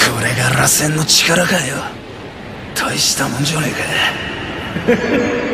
これが螺旋の力かよ。大したもんじゃねえか。